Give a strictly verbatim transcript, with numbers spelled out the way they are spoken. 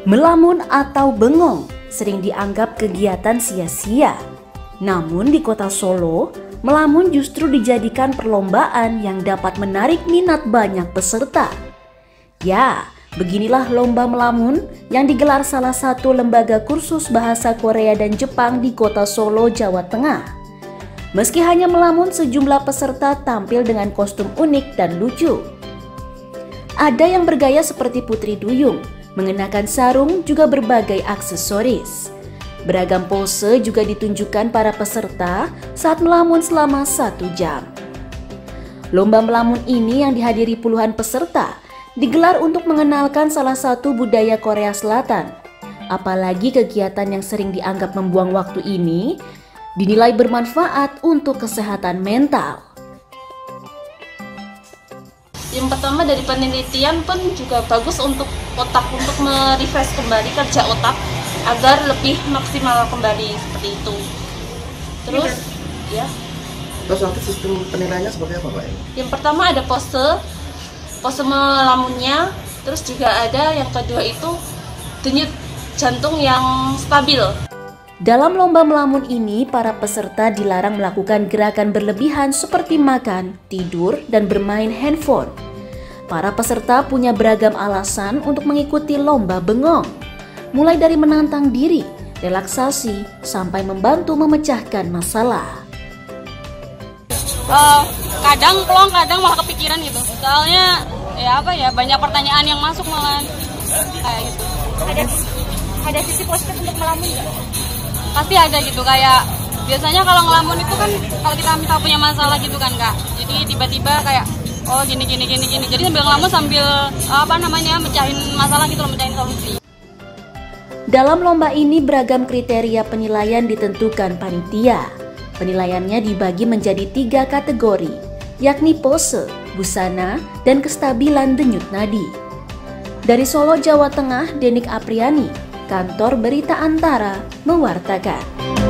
Melamun atau bengong sering dianggap kegiatan sia-sia. Namun di kota Solo, melamun justru dijadikan perlombaan yang dapat menarik minat banyak peserta. Ya, beginilah lomba melamun yang digelar salah satu lembaga kursus bahasa Korea dan Jepang di kota Solo, Jawa Tengah. Meski hanya melamun, sejumlah peserta tampil dengan kostum unik dan lucu. Ada yang bergaya seperti Putri Duyung, mengenakan sarung juga berbagai aksesoris. Beragam pose juga ditunjukkan para peserta saat melamun selama satu jam. Lomba melamun ini yang dihadiri puluhan peserta digelar untuk mengenalkan salah satu budaya Korea Selatan. Apalagi kegiatan yang sering dianggap membuang waktu ini dinilai bermanfaat untuk kesehatan mental. Yang pertama dari penelitian pun juga bagus untuk otak, untuk merefresh kembali kerja otak agar lebih maksimal kembali seperti itu. Terus ya. Terus nanti sistem penilaiannya seperti apa, Pak? Yang pertama ada pose, pose melamunnya, terus juga ada yang kedua itu denyut jantung yang stabil. Dalam lomba melamun ini, para peserta dilarang melakukan gerakan berlebihan seperti makan, tidur, dan bermain handphone. Para peserta punya beragam alasan untuk mengikuti lomba bengong, mulai dari menantang diri, relaksasi, sampai membantu memecahkan masalah. Uh, kadang plong, kadang malah kepikiran gitu. Soalnya ya apa ya, banyak pertanyaan yang masuk malah kayak gitu. Ada ada sisi positif untuk melamun nggak? Pasti ada gitu, kayak biasanya kalau ngelamun itu kan kalau kita minta punya masalah gitu kan Kak, jadi tiba-tiba kayak oh gini gini gini gini, jadi sambil ngelamun sambil apa namanya mecahin masalah gitu loh, mecahin solusi. Dalam lomba ini beragam kriteria penilaian ditentukan panitia. Penilaiannya dibagi menjadi tiga kategori, yakni pose, busana, dan kestabilan denyut nadi. Dari Solo, Jawa Tengah, Denik Apriani, Kantor Berita Antara, mewartakan.